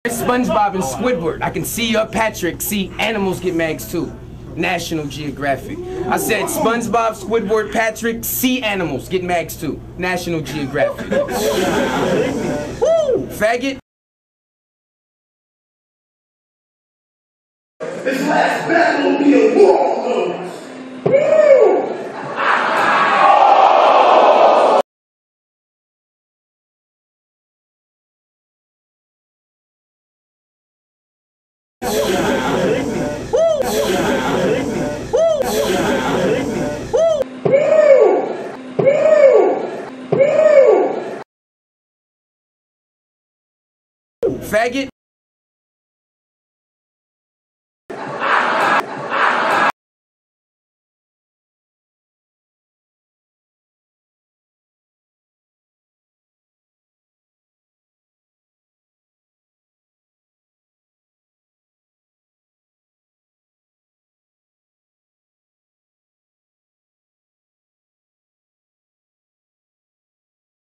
SpongeBob and Squidward. I can see you up, Patrick. See, animals get mags too. National Geographic. I said SpongeBob, Squidward, Patrick, sea animals get mags too. National Geographic. Woo! Faggot. This last battle will be a war. Faggot.